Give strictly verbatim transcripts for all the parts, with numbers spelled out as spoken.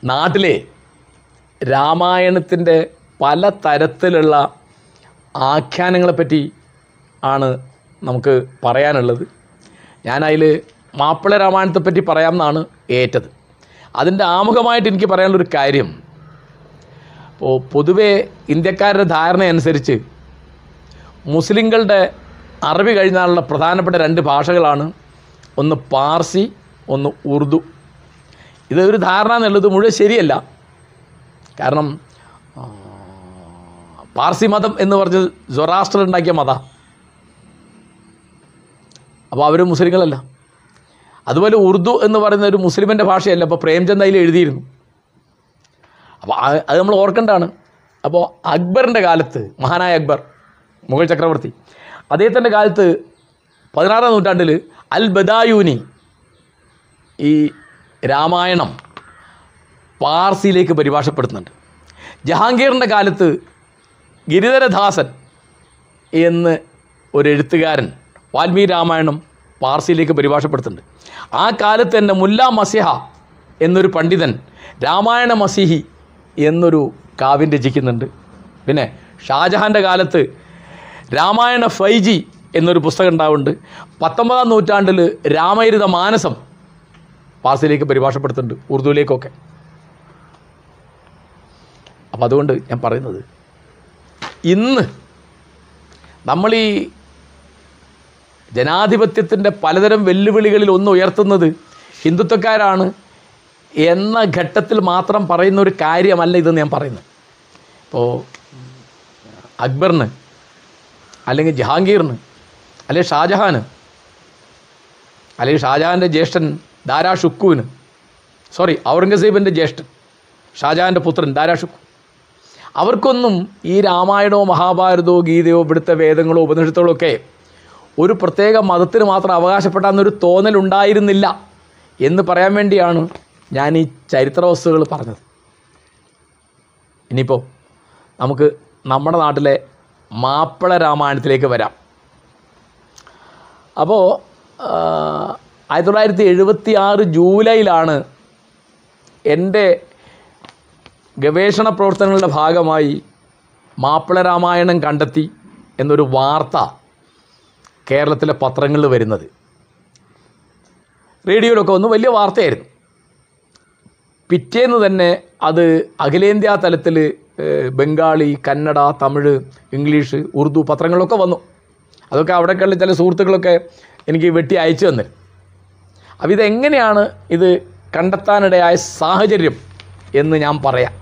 നാട്ടിലെ രാമായണത്തിൻ്റെ പല തരത്തിലുള്ള ആഖ്യാനങ്ങളെപ്പറ്റി ആണ് നമുക്ക് പറയാനുള്ളത്. ഞാനതിൽ മാപ്പിള രാമായണത്തെപ്പറ്റി പറയാമെന്നാണ് ഏറ്റത്. അതിൻ്റെ ആമുഖമായിട്ട് എനിക്ക് പറയാനുള്ളൊരു കാര്യം, ഇപ്പോൾ പൊതുവേ ഇന്ത്യക്കാരുടെ ധാരണ അനുസരിച്ച് മുസ്ലിങ്ങളുടെ അറബി കഴിഞ്ഞാലുള്ള പ്രധാനപ്പെട്ട രണ്ട് ഭാഷകളാണ് ഒന്ന് പാർസി, ഒന്ന് ഉറുദു. ഇതൊരു ധാരണ എന്നുള്ളത് മുഴുവൻ ശരിയല്ല. കാരണം പാർസി മതം എന്ന് പറഞ്ഞത് സൊറാസ്ട്രർ ഉണ്ടാക്കിയ മത, അപ്പോൾ അവർ മുസ്ലിങ്ങളല്ല. അതുപോലെ ഉറുദു എന്ന് പറയുന്ന ഒരു മുസ്ലിമിൻ്റെ ഭാഷയല്ല. അപ്പോൾ പ്രേംചന്ദ് അതിൽ എഴുതിയിരുന്നു. അപ്പോൾ അത് നമ്മൾ ഓർക്കേണ്ടതാണ്. അപ്പോൾ അക്ബറിൻ്റെ കാലത്ത്, മഹാനായ അക്ബർ മുഗൾ ചക്രവർത്തി, അദ്ദേഹത്തിൻ്റെ കാലത്ത് പതിനാറാം നൂറ്റാണ്ടിൽ അൽ ബദായൂനി ഈ രാമായണം പാർസിയിലേക്ക് പരിഭാഷപ്പെടുത്തുന്നുണ്ട്. ജഹാംഗീറിൻ്റെ കാലത്ത് ഗിരിധരദാസൻ എന്ന് ഒരു എഴുത്തുകാരൻ വാൽമീകി രാമായണം പാർസിയിലേക്ക് പരിഭാഷപ്പെടുത്തുന്നുണ്ട്. ആ കാലത്ത് തന്നെ മുല്ല മസിഹ എന്നൊരു പണ്ഡിതൻ രാമായണ മസിഹി എന്നൊരു കാവ്യം രചിക്കുന്നുണ്ട്. പിന്നെ ഷാജഹാൻ്റെ കാലത്ത് രാമായണ ഫൈജി എന്നൊരു പുസ്തകം ഉണ്ടാവുന്നുണ്ട്. പത്തൊമ്പതാം നൂറ്റാണ്ടിൽ രാമചരിത മാനസം പാർസിയിലേക്ക് പരിഭാഷപ്പെടുത്തുന്നുണ്ട്, ഉറുദുവിലേക്കൊക്കെ. അപ്പോൾ അതുകൊണ്ട് ഞാൻ പറയുന്നത്, ഇന്ന് നമ്മൾ ഈ ജനാധിപത്യത്തിൻ്റെ പലതരം വെല്ലുവിളികളിൽ ഒന്ന് ഉയർത്തുന്നത് ഹിന്ദുത്വക്കാരാണ് എന്ന ഘട്ടത്തിൽ മാത്രം പറയുന്ന ഒരു കാര്യമല്ല ഇതെന്ന് ഞാൻ പറയുന്നത്. ഇപ്പോൾ അക്ബറിന്, അല്ലെങ്കിൽ ജഹാംഗീറിന്, അല്ലെങ്കിൽ ഷാജഹാന്, അല്ലെങ്കിൽ ഷാജഹാൻ്റെ ജ്യേഷ്ഠൻ ദാരാ ഷുക്കുവിന്, സോറി ഔറംഗസീബിൻ്റെ ജ്യേഷ്ഠൻ ഷാജഹാൻ്റെ പുത്രൻ ദാരാ ഷുക്കു, അവർക്കൊന്നും ഈ രാമായണമോ മഹാഭാരതമോ ഗീതയോ ഇവിടുത്തെ വേദങ്ങളോ ഉപനിഷത്തുകളോ ഒക്കെ ഒരു പ്രത്യേക മതത്തിന് മാത്രം അവകാശപ്പെടാമെന്നൊരു തോന്നലുണ്ടായിരുന്നില്ല എന്ന് പറയാൻ വേണ്ടിയാണ് ഞാൻ ഈ ചരിത്ര വസ്തുതകൾ പറഞ്ഞത്. ഇനിയിപ്പോൾ നമുക്ക് നമ്മുടെ നാട്ടിലെ മാപ്പിള രാമായണത്തിലേക്ക് വരാം. അപ്പോൾ ആയിരത്തി തൊള്ളായിരത്തി എഴുപത്തി ആറ് ജൂലൈയിലാണ് എൻ്റെ ഗവേഷണ പ്രവർത്തനങ്ങളുടെ ഭാഗമായി മാപ്പിള രാമായണം കണ്ടെത്തി എന്നൊരു വാർത്ത കേരളത്തിലെ പത്രങ്ങളിൽ വരുന്നത്. റേഡിയോയിലൊക്കെ ഒന്ന് വലിയ വാർത്തയായിരുന്നു. പിറ്റേന്ന് തന്നെ അത് അഖിലേന്ത്യാ തലത്തിൽ ബംഗാളി, കന്നഡ, തമിഴ്, ഇംഗ്ലീഷ്, ഉറുദു പത്രങ്ങളൊക്കെ വന്നു. അതൊക്കെ അവിടെയുള്ള ചില സുഹൃത്തുക്കളൊക്കെ എനിക്ക് വെട്ടി അയച്ചു തന്നിരുന്നു. അപ്പോൾ ഇതെങ്ങനെയാണ് ഇത് കണ്ടെത്താനിടയായ സാഹചര്യം എന്ന് ഞാൻ പറയാം.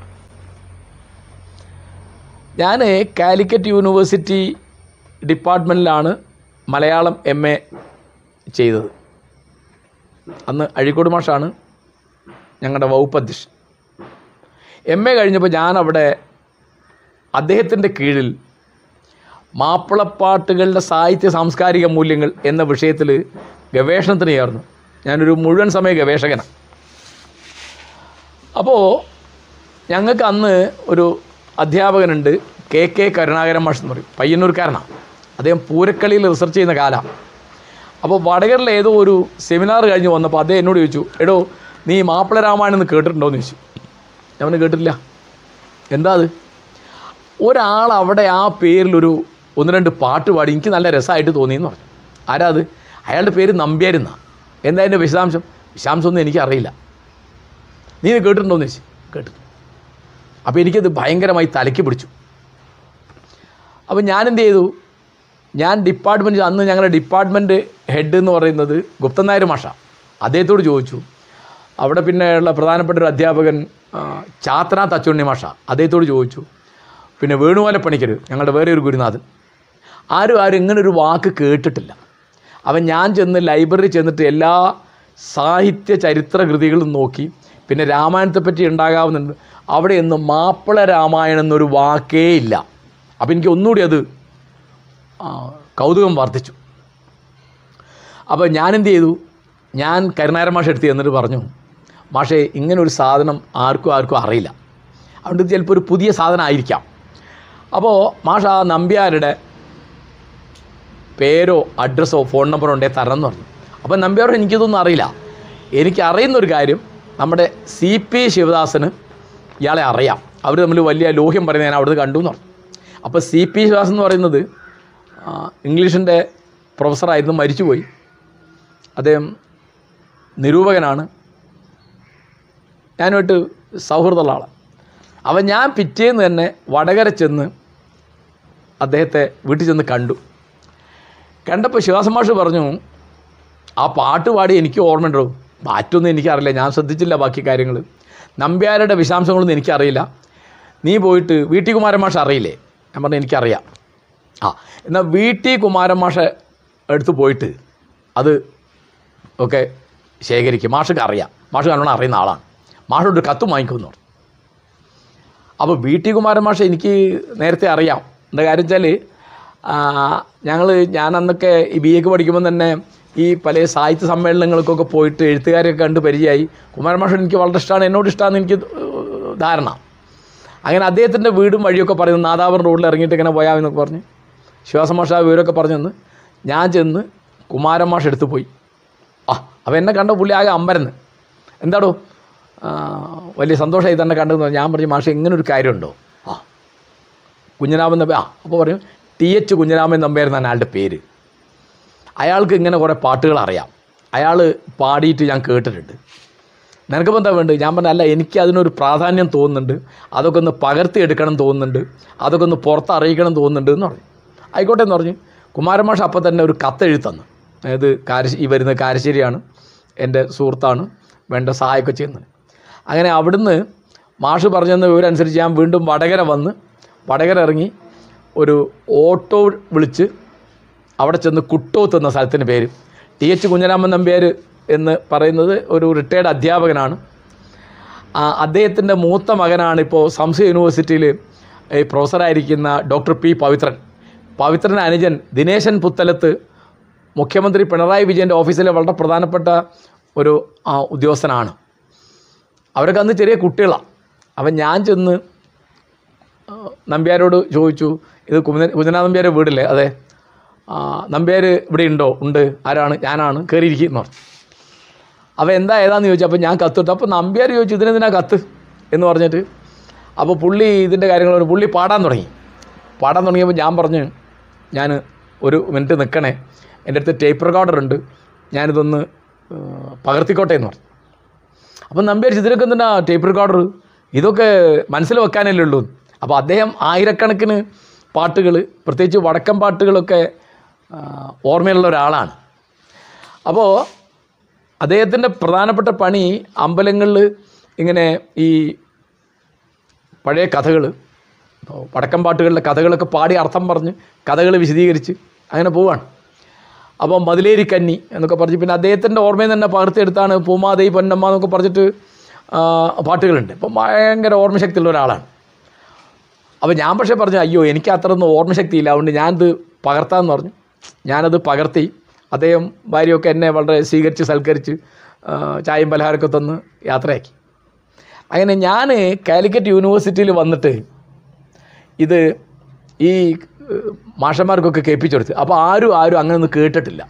ഞാൻ കാലിക്കറ്റ് യൂണിവേഴ്സിറ്റി ഡിപ്പാർട്ട്മെൻറ്റിലാണ് മലയാളം എം എ ചെയ്തത്. അന്ന് അഴീക്കോട് മാഷാണ് ഞങ്ങളുടെ വകുപ്പ് അധ്യക്ഷൻ. എം എ കഴിഞ്ഞപ്പോൾ ഞാനവിടെ അദ്ദേഹത്തിൻ്റെ കീഴിൽ മാപ്പിളപ്പാട്ടുകളുടെ സാഹിത്യ സാംസ്കാരിക മൂല്യങ്ങൾ എന്ന വിഷയത്തിൽ ഗവേഷണത്തിന് ചേർന്നു. ഞാനൊരു മുഴുവൻ സമയ ഗവേഷകനാണ്. അപ്പോൾ ഞങ്ങൾക്ക് അന്ന് ഒരു അധ്യാപകനുണ്ട്, കെ കെ കരുണാകരൻ മാഷ് എന്ന് പറയും, പയ്യന്നൂർക്കാരനാണ്. അദ്ദേഹം പൂരക്കളിയിൽ റിസർച്ച് ചെയ്യുന്ന കാലമാണ്. അപ്പോൾ വടകരയിൽ ഏതോ ഒരു സെമിനാർ കഴിഞ്ഞ് വന്നപ്പോൾ അദ്ദേഹം എന്നോട് ചോദിച്ചു, എടോ നീ മാപ്പിള രാമായണം എന്ന് കേട്ടിട്ടുണ്ടോ എന്ന് ചോദിച്ചു. ഞാൻ കേട്ടിട്ടില്ല. എന്താ അത്? ഒരാൾ അവിടെ ആ പേരിലൊരു ഒന്ന് രണ്ട് പാട്ട് പാടി, എനിക്ക് നല്ല രസമായിട്ട് തോന്നിയെന്ന് പറഞ്ഞു. ആരാ അത്? അയാളുടെ പേര് നമ്പ്യാരെന്നാ. എന്താ അതിൻ്റെ വിശദാംശം? വിശദാംശമൊന്നും എനിക്കറിയില്ല. നീ ഇത് കേട്ടിട്ടുണ്ടോ എന്ന് ചോദിച്ചു. കേട്ടു. അപ്പോൾ എനിക്കത് ഭയങ്കരമായി തലയ്ക്ക് പിടിച്ചു. അപ്പോൾ ഞാനെന്ത് ചെയ്തു, ഞാൻ ഡിപ്പാർട്ട്മെൻറ്റ്, അന്ന് ഞങ്ങളുടെ ഡിപ്പാർട്ട്മെൻറ്റ് ഹെഡ് എന്ന് പറയുന്നത് ഗുപ്തൻ നായർ മാഷ, അദ്ദേഹത്തോട് ചോദിച്ചു. അവിടെ പിന്നെ ഉള്ള പ്രധാനപ്പെട്ട ഒരു അധ്യാപകൻ ചാത്തന തച്ചുണ്ണി മാഷ, അദ്ദേഹത്തോട് ചോദിച്ചു. പിന്നെ വേണുഗോപാല പണിക്കർ, ഞങ്ങളുടെ വേറെ ഒരു ഗുരുനാഥൻ, ആരും ആരും ഇങ്ങനൊരു വാക്ക് കേട്ടിട്ടില്ല. അവൻ ഞാൻ ചെന്ന് ലൈബ്രറി ചെന്നിട്ട് എല്ലാ സാഹിത്യ ചരിത്ര കൃതികളും നോക്കി. പിന്നെ രാമായണത്തെപ്പറ്റി ഉണ്ടാകാവുന്നുണ്ട്, അവിടെ ഒന്നും മാപ്പിള രാമായണം എന്നൊരു വാക്കേ ഇല്ല. അപ്പോൾ എനിക്ക് ഒന്നുകൂടി അത് കൗതുകം വർദ്ധിച്ചു. അപ്പോൾ ഞാനെന്ത് ചെയ്തു, ഞാൻ കരുണാകരൻ മാഷ് എടുത്ത് എന്നിട്ട് പറഞ്ഞു, മാഷേ ഇങ്ങനൊരു സാധനം ആർക്കും ആർക്കും അറിയില്ല, അതുകൊണ്ട് ഇത് ചിലപ്പോൾ ഒരു പുതിയ സാധനം ആയിരിക്കാം. അപ്പോൾ മാഷ ആ നമ്പ്യാരുടെ പേരോ അഡ്രസ്സോ ഫോൺ നമ്പറോ ഉണ്ടെങ്കിൽ തരണം എന്ന് പറഞ്ഞു. അപ്പോൾ നമ്പ്യാരോ എനിക്കിതൊന്നും അറിയില്ല. എനിക്കറിയുന്നൊരു കാര്യം, നമ്മുടെ സി പി ശിവദാസന് ഇയാളെ അറിയാം, അവർ തമ്മിൽ വലിയ ലോഹ്യം പറയുന്നത് ഞാൻ അവിടുന്ന് കണ്ടു എന്ന് പറഞ്ഞു. അപ്പോൾ സി പി ശിവദാസൻ എന്ന് പറയുന്നത് ഇംഗ്ലീഷിൻ്റെ പ്രൊഫസറായിരുന്നു, മരിച്ചുപോയി. അദ്ദേഹം നിരൂപകനാണ്, ഞാനുമായിട്ട് സൗഹൃദമുള്ള ആളാണ്. അപ്പം ഞാൻ പിറ്റേന്ന് തന്നെ വടകര ചെന്ന് അദ്ദേഹത്തെ വീട്ടിൽ ചെന്ന് കണ്ടു. കണ്ടപ്പോൾ ശിവദാസൻ മാഷ് പറഞ്ഞു, ആ പാട്ട് പാടി എനിക്ക് ഓർമ്മയുണ്ടോ? മാറ്റൊന്നും എനിക്കറിയില്ല, ഞാൻ ശ്രദ്ധിച്ചില്ല ബാക്കി കാര്യങ്ങൾ, നമ്പ്യാരുടെ വിശദാംശങ്ങളൊന്നും എനിക്കറിയില്ല, നീ പോയിട്ട് വി ടി കുമാരൻ മാഷ് അറിയില്ലേ? ഞാൻ പറഞ്ഞു എനിക്കറിയാം. ആ എന്നാൽ വി ടി കുമാരൻ മാഷ് എടുത്ത് പോയിട്ട് അത് ഒക്കെ ശേഖരിക്കും, മാഷൊക്കെ അറിയാം, മാഷ് നല്ലോണം അറിയുന്ന ആളാണ്, മാഷോട് കത്ത് വാങ്ങിക്കുമെന്ന് പറഞ്ഞു. അപ്പോൾ വി ടി കുമാരൻ മാഷ് എനിക്ക് നേരത്തെ അറിയാം. എന്താ കാര്യം വെച്ചാൽ ഞങ്ങൾ ഞാൻ അന്നൊക്കെ ഈ ബി എക്ക് പഠിക്കുമ്പോൾ തന്നെ ഈ പല സാഹിത്യ സമ്മേളനങ്ങൾക്കൊക്കെ പോയിട്ട് എഴുത്തുകാരെയൊക്കെ കണ്ട് പരിചയമായി. കുമാരൻ മാഷ് എനിക്ക് വളരെ ഇഷ്ടമാണ്, എന്നോട് ഇഷ്ടമാണെന്ന് എനിക്ക് ധാരണ. അങ്ങനെ അദ്ദേഹത്തിൻ്റെ വീടും വഴിയൊക്കെ പറയുന്നു, നാദാപുരം റോഡിൽ ഇറങ്ങിയിട്ട് ഇങ്ങനെ പോയാൽ എന്നൊക്കെ പറഞ്ഞ് ശിവദാസൻ മാഷ് ആ വിവരമൊക്കെ പറഞ്ഞു തന്ന് ഞാൻ ചെന്ന് കുമാരൻ മാഷ് എടുത്ത് പോയി. ആ അപ്പോൾ എന്നെ കണ്ട പുള്ളി ആകെ അമ്പരന്ന്, എന്താടോ വലിയ സന്തോഷമായി തന്നെ കണ്ടെന്ന് പറഞ്ഞു. ഞാൻ പറഞ്ഞു മാഷ് ഇങ്ങനെ ഒരു കാര്യമുണ്ടോ? ആ കുഞ്ഞിരാമൻ നമ്പി. ആ അപ്പോൾ പറയും ടി എച്ച് കുഞ്ഞിരാമൻ നമ്പ്യായിരുന്നു അയാളുടെ പേര്. അയാൾക്ക് ഇങ്ങനെ കുറേ പാട്ടുകൾ അറിയാം, അയാൾ പാടിയിട്ട് ഞാൻ കേട്ടിട്ടുണ്ട്, നിനക്കിപ്പോൾ എന്താ വേണ്ടത്? ഞാൻ പറഞ്ഞ അല്ല, എനിക്ക് അതിനൊരു പ്രാധാന്യം തോന്നുന്നുണ്ട്, അതൊക്കെ ഒന്ന് പകർത്തിയെടുക്കണം തോന്നുന്നുണ്ട്, അതൊക്കെ ഒന്ന് പുറത്തറിയിക്കണം തോന്നുന്നുണ്ട് എന്ന് പറഞ്ഞു. ആയിക്കോട്ടെ എന്ന് പറഞ്ഞ് കുമാരൻ മാഷ് അപ്പം തന്നെ ഒരു കത്തെഴുത്തന്നു. അതായത് കാരശ്ശേരി ഈ വരുന്ന കാരശ്ശേരിയാണ്, എൻ്റെ സുഹൃത്താണ്, വേണ്ട സഹായമൊക്കെ ചെയ്യുന്നത്. അങ്ങനെ അവിടുന്ന് മാഷ് പറഞ്ഞെന്ന വിവരമനുസരിച്ച് ഞാൻ വീണ്ടും വടകര വന്ന് വടകര ഇറങ്ങി ഒരു ഓട്ടോ വിളിച്ച് അവിടെ ചെന്ന് കുട്ടോത്ത് എന്ന സ്ഥലത്തിൻ്റെ പേര്, ടി എച്ച് കുഞ്ഞിരാമൻ നമ്പ്യാർ എന്ന് പറയുന്നത് ഒരു റിട്ടയർഡ് അധ്യാപകനാണ്. അദ്ദേഹത്തിൻ്റെ മൂത്ത മകനാണ് ഇപ്പോൾ സംസ്കൃത യൂണിവേഴ്സിറ്റിയിൽ ഈ പ്രൊഫസറായിരിക്കുന്ന ഡോക്ടർ പി പവിത്രൻ. പവിത്രൻ അനുജൻ ദിനേശൻ പുത്തലത്ത് മുഖ്യമന്ത്രി പിണറായി വിജയൻ്റെ ഓഫീസിലെ വളരെ പ്രധാനപ്പെട്ട ഒരു ഉദ്യോഗസ്ഥനാണ്. അവരൊക്കെ അന്ന് ചെറിയ കുട്ടികളാണ്. അപ്പം ഞാൻ ചെന്ന് നമ്പ്യാരോട് ചോദിച്ചു, ഇത് കുഞ്ഞ കുഞ്ഞനാഥ നമ്പ്യാരുടെ വീടില്ലേ? അതെ. നമ്പ്യാർ ഇവിടെ ഉണ്ടോ? ഉണ്ട്. ആരാണ്? ഞാനാണ്, കയറിയിരിക്കുന്നു. അപ്പോൾ എന്താ ഏതാന്ന് ചോദിച്ചു. അപ്പോൾ ഞാൻ കത്തിട്ടു. അപ്പോൾ നമ്പ്യാർ ചോദിച്ചു ഇതിനെന്തിനാ കത്ത് എന്ന് പറഞ്ഞിട്ട്. അപ്പോൾ പുള്ളി ഇതിൻ്റെ കാര്യങ്ങൾ പുള്ളി പാടാൻ തുടങ്ങി. പാടാൻ തുടങ്ങിയപ്പോൾ ഞാൻ പറഞ്ഞു, ഞാൻ ഒരു മിനിറ്റ് നിൽക്കണേ, എൻ്റെ അടുത്ത് ടേപ്പ് റെക്കോർഡർ ഉണ്ട്, ഞാനിതൊന്ന് പകർത്തിക്കോട്ടെ എന്ന് പറഞ്ഞു. അപ്പം നമ്പ്യാർ ഇതിനൊക്കെ എന്തിനാ ടേപ്പ് റെക്കോർഡർ, ഇതൊക്കെ മനസ്സിൽ വെക്കാനല്ലേ ഉള്ളൂ. അപ്പോൾ അദ്ദേഹം ആയിരക്കണക്കിന് പാട്ടുകൾ, പ്രത്യേകിച്ച് വടക്കൻ പാട്ടുകളൊക്കെ ഓർമ്മയുള്ള ഒരാളാണ്. അപ്പോൾ അദ്ദേഹത്തിൻ്റെ പ്രധാനപ്പെട്ട പണി അമ്പലങ്ങളിൽ ഇങ്ങനെ ഈ പഴയ കഥകൾ, വടക്കൻ പാട്ടുകളിലെ കഥകളൊക്കെ പാടി അർത്ഥം പറഞ്ഞ് കഥകൾ വിശദീകരിച്ച് അങ്ങനെ പോവുകയാണ്. അപ്പോൾ മതിലേരിക്കന്നി എന്നൊക്കെ പറഞ്ഞ് പിന്നെ അദ്ദേഹത്തിൻ്റെ ഓർമ്മയിൽ തന്നെ പകർത്തിയെടുത്താണ് പൂമാതൈ പൊന്നമ്മ എന്നൊക്കെ പറഞ്ഞിട്ട് പാട്ടുകളുണ്ട്. ഇപ്പം ഭയങ്കര ഓർമ്മശക്തിയുള്ള ഒരാളാണ്. അപ്പോൾ ഞാൻ പക്ഷേ പറഞ്ഞു, അയ്യോ എനിക്ക് അത്രയൊന്നും ഓർമ്മശക്തിയില്ല, അതുകൊണ്ട് ഞാനിത് പകർത്താമെന്ന് പറഞ്ഞു. ഞാനത് പകർത്തി. അദ്ദേഹം ഭാര്യയൊക്കെ എന്നെ വളരെ സ്വീകരിച്ച് സൽക്കരിച്ച് ചായയും പലഹാരമൊക്കെ തന്ന് യാത്രയാക്കി. അങ്ങനെ ഞാൻ കാലിക്കറ്റ് യൂണിവേഴ്സിറ്റിയിൽ വന്നിട്ട് ഇത് ഈ മാഷന്മാർക്കൊക്കെ കേൾപ്പിച്ചെടുത്ത്. അപ്പോൾ ആരും ആരും അങ്ങനെ ഒന്നും കേട്ടിട്ടില്ല.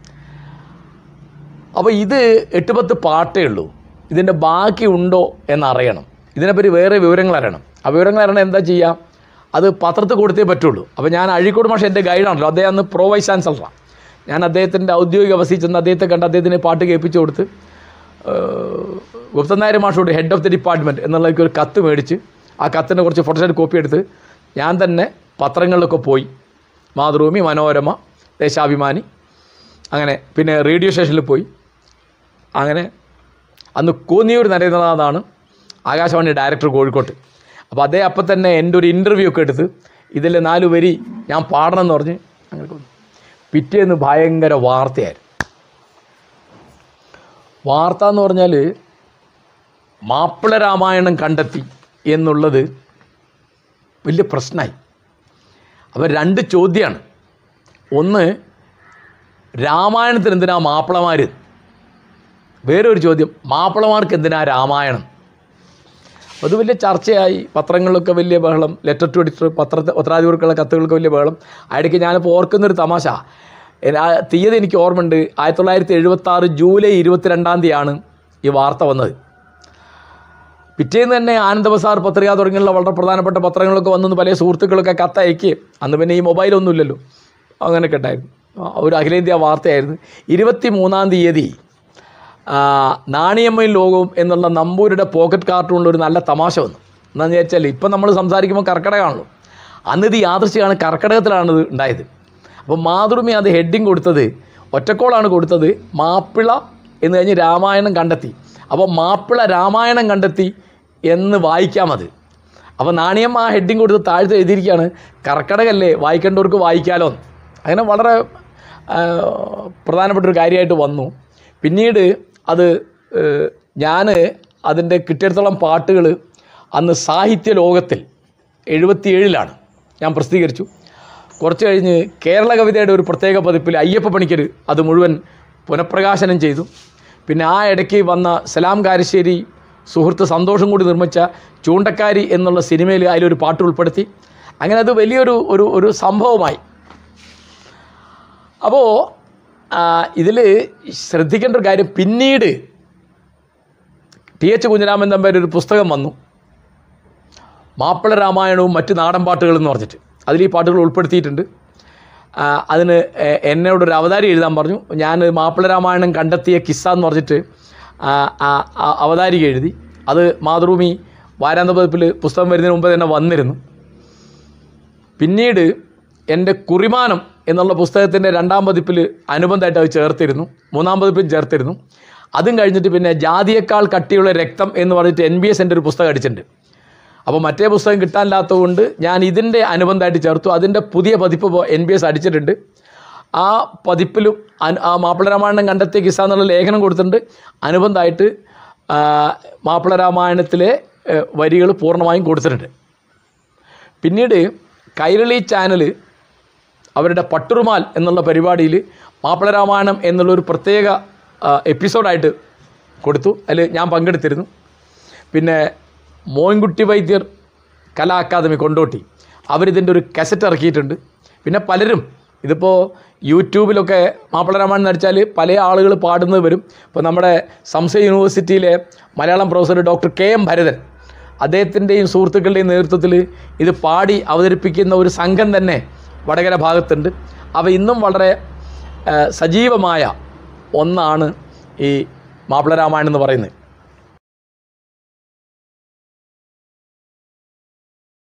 അപ്പോൾ ഇത് എട്ട് പത്ത് പാട്ടേ ഉള്ളൂ, ഇതിൻ്റെ ബാക്കി ഉണ്ടോ എന്നറിയണം, ഇതിനെപ്പറ്റി വേറെ വിവരങ്ങൾ അറിയണം. ആ വിവരങ്ങൾ അറിയണം എന്താ ചെയ്യുക, അത് പത്രത്തിൽ കൊടുത്തേ പറ്റുള്ളൂ. അപ്പോൾ ഞാൻ അഴീക്കോട് മാഷ് എൻ്റെ ഗൈഡാണല്ലോ, അദ്ദേഹം അന്ന് പ്രോ വൈസ് ചാൻസലറാണ്. ഞാൻ അദ്ദേഹത്തിൻ്റെ ഔദ്യോഗിക ബസ്സിൽ ചെന്ന് അദ്ദേഹത്തെ കണ്ട് അദ്ദേഹത്തിന് പാട്ട് കേൾപ്പിച്ചു കൊടുത്ത് ഗുപ്തൻ നായർ മാഷോട് ഹെഡ് ഓഫ് ദി ഡിപ്പാർട്ട്മെൻറ്റ് എന്നുള്ളതൊക്കെ ഒരു കത്ത് മേടിച്ച് ആ കത്തിൻ്റെ കുറച്ച് ഫോട്ടോസ്റ്റാറ്റ് കോപ്പി എടുത്ത് ഞാൻ തന്നെ പത്രങ്ങളിലൊക്കെ പോയി, മാതൃഭൂമി, മനോരമ, ദേശാഭിമാനി, അങ്ങനെ പിന്നെ റേഡിയോ സ്റ്റേഷനിൽ പോയി. അങ്ങനെ അന്ന് കോന്നിയൂർ നരേന്ദ്രനാഥാണ് ആകാശവാണി ഡയറക്ടർ കോഴിക്കോട്ട്. അപ്പോൾ അദ്ദേഹം അപ്പം തന്നെ എൻ്റെ ഒരു ഇൻ്റർവ്യൂ ഒക്കെ എടുത്ത് ഇതിൽ നാല് വരി ഞാൻ പാടണം എന്ന് പറഞ്ഞ് അങ്ങനെ കൊന്നു. പിറ്റേന്ന് ഭയങ്കര വാർത്തയായിരുന്നു. വാർത്ത എന്ന് പറഞ്ഞാൽ മാപ്പിള രാമായണം കണ്ടെത്തി എന്നുള്ളത് വലിയ പ്രശ്നമായി. അപ്പോൾ രണ്ട് ചോദ്യമാണ്. ഒന്ന്, രാമായണത്തിന് എന്തിനാ മാപ്പിളമാർ? വേറൊരു ചോദ്യം, മാപ്പിളമാർക്ക് എന്തിനാ രാമായണം? അത് വലിയ ചർച്ചയായി. പത്രങ്ങളിലൊക്കെ വലിയ ബഹളം, ലെറ്റർ ടു എഡിറ്റർ, പത്ര പത്രാധിപർക്കുള്ള കത്തുകൾക്ക് വലിയ ബഹളം. ഇടയ്ക്ക് ഞാനിപ്പോൾ ഓർക്കുന്നൊരു തമാശ, തീയതി എനിക്ക് ഓർമ്മയുണ്ട്, ആയിരത്തി തൊള്ളായിരത്തി എഴുപത്തി ആറ് ജൂലൈ ഇരുപത്തി രണ്ടാം തീയതിയാണ് ഈ വാർത്ത വന്നത്. പിറ്റേന്ന് തന്നെ ആനന്ദബസാർ പത്രിക തുടങ്ങിയുള്ള വളരെ പ്രധാനപ്പെട്ട പത്രങ്ങളൊക്കെ വന്നു പല സുഹൃത്തുക്കളൊക്കെ കത്തയക്കുക. അന്ന് പിന്നെ ഈ മൊബൈലൊന്നും ഇല്ലല്ലോ, അങ്ങനെയൊക്കെ ഉണ്ടായിരുന്നു. ഒരു അഖിലേന്ത്യാ വാർത്തയായിരുന്നു. ഇരുപത്തി മൂന്നാം തീയതി നാണിയമ്മയും ലോകവും എന്നുള്ള നമ്പൂരുടെ പോക്കറ്റ് കാർട്ടൂണിലൊരു നല്ല തമാശ വന്നു. എന്താണെന്ന് വെച്ചാൽ ഇപ്പം നമ്മൾ സംസാരിക്കുമ്പോൾ കർക്കിടകമാണല്ലോ, അന്ന് ഇത് യാദൃശ്ചികമാണ്, കർക്കിടകത്തിലാണ് ഇത് ഉണ്ടായത്. അപ്പോൾ മാതൃഭൂമി അത് ഹെഡിങ് കൊടുത്തത്, ഒറ്റക്കോളാണ് കൊടുത്തത്, മാപ്പിള എന്ന് കഴിഞ്ഞ് രാമായണം കണ്ടെത്തി. അപ്പോൾ മാപ്പിള രാമായണം കണ്ടെത്തി എന്ന് വായിക്കാം അത്. അപ്പോൾ നാണിയമ്മ ആ ഹെഡിങ് കൊടുത്ത് താഴ്ത്ത് എഴുതിയിരിക്കുകയാണ്, കർക്കിടകല്ലേ വായിക്കേണ്ടവർക്ക് വായിക്കാമല്ലോ. അങ്ങനെ വളരെ പ്രധാനപ്പെട്ടൊരു കാര്യമായിട്ട് വന്നു. പിന്നീട് അത് ഞാൻ അതിൻ്റെ കിട്ടിയിടത്തോളം പാട്ടുകൾ അന്ന് സാഹിത്യ ലോകത്തിൽ എഴുപത്തിയേഴിലാണ് ഞാൻ പ്രസിദ്ധീകരിച്ചു. കുറച്ച് കഴിഞ്ഞ് കേരള കവിതയുടെ ഒരു പ്രത്യേക പതിപ്പിൽ അയ്യപ്പ പണിക്കർ അത് മുഴുവൻ പുനഃപ്രകാശനം ചെയ്തു. പിന്നെ ആ ഇടയ്ക്ക് വന്ന സലാം കാരശ്ശേരി സുഹൃത്ത് സന്തോഷം കൂടി നിർമ്മിച്ച ചൂണ്ടക്കാരി എന്നുള്ള സിനിമയിൽ അതിലൊരു പാട്ട് ഉൾപ്പെടുത്തി. അങ്ങനെ അത് വലിയൊരു ഒരു ഒരു സംഭവമായി. അപ്പോൾ ഇതിൽ ശ്രദ്ധിക്കേണ്ട ഒരു കാര്യം, പിന്നീട് ടി എച്ച് കുഞ്ഞിരാമൻ തമ്പേരുടെ ഒരു പുസ്തകം വന്നു, മാപ്പിള രാമായണവും മറ്റ് നാടൻ പാട്ടുകളെന്ന് പറഞ്ഞിട്ട്. അതിൽ ഈ പാട്ടുകൾ ഉൾപ്പെടുത്തിയിട്ടുണ്ട്. അതിന് എന്നോടൊരു അവതാരി എഴുതാൻ പറഞ്ഞു. ഞാൻ മാപ്പിള രാമായണം കണ്ടെത്തിയ കിസ്സ എന്ന് പറഞ്ഞിട്ട് അവതാരിക എഴുതി. അത് മാതൃഭൂമി വാരാന്ത പതിപ്പിൽ പുസ്തകം വരുന്നതിന് മുമ്പ് തന്നെ വന്നിരുന്നു. പിന്നീട് എൻ്റെ കുറിമാനം എന്നുള്ള പുസ്തകത്തിൻ്റെ രണ്ടാം പതിപ്പിൽ അനുബന്ധമായിട്ട് അത് ചേർത്തിരുന്നു, മൂന്നാം പതിപ്പിൽ ചേർത്തിരുന്നു. അതും കഴിഞ്ഞിട്ട് പിന്നെ ജാതിയേക്കാൾ കട്ടിയുള്ള രക്തം എന്ന് പറഞ്ഞിട്ട് എൻ ബി എസ് എൻ്റെ ഒരു പുസ്തകം അടിച്ചിട്ടുണ്ട്. അപ്പോൾ മറ്റേ പുസ്തകം കിട്ടാനില്ലാത്തതുകൊണ്ട് ഞാൻ ഇതിൻ്റെ അനുബന്ധമായിട്ട് ചേർത്തു. അതിൻ്റെ പുതിയ പതിപ്പ് എൻ ബി എസ് അടിച്ചിട്ടുണ്ട്. ആ പതിപ്പിലും ആ മാപ്പിള രാമായണം കണ്ടെത്തിയ കിസ്സ എന്നുള്ള ലേഖനം കൊടുത്തിട്ടുണ്ട്. അനുബന്ധമായിട്ട് മാപ്പിള രാമായണത്തിലെ വരികൾ പൂർണ്ണമായും കൊടുത്തിട്ടുണ്ട്. പിന്നീട് കൈരളി ചാനൽ അവരുടെ പട്ടുറുമാൽ എന്നുള്ള പരിപാടിയിൽ മാപ്പിള രാമായണം എന്നുള്ളൊരു പ്രത്യേക എപ്പിസോഡായിട്ട് കൊടുത്തു. അതിൽ ഞാൻ പങ്കെടുത്തിരുന്നു. പിന്നെ മോയിൻകുട്ടി വൈദ്യർ കലാ അക്കാദമി കൊണ്ടോട്ടി അവരിതിൻ്റെ ഒരു കാസറ്റ് ഇറക്കിയിട്ടുണ്ട്. പിന്നെ പലരും ഇതിപ്പോൾ യൂട്യൂബിലൊക്കെ മാപ്പിള രാമായണം നടിച്ചാൽ പല ആളുകൾ പാടുന്നത് വരും. ഇപ്പോൾ നമ്മുടെ സംശയ യൂണിവേഴ്സിറ്റിയിലെ Malayalam professor doctor K M Bharathan, അദ്ദേഹത്തിൻ്റെയും സുഹൃത്തുക്കളുടെയും നേതൃത്വത്തിൽ ഇത് പാടി അവതരിപ്പിക്കുന്ന ഒരു സംഘം തന്നെ വടകര ഭാഗത്തുണ്ട്. അവ ഇന്നും വളരെ സജീവമായ ഒന്നാണ് ഈ മാപ്പിള രാമായണം എന്ന് പറയുന്നത്.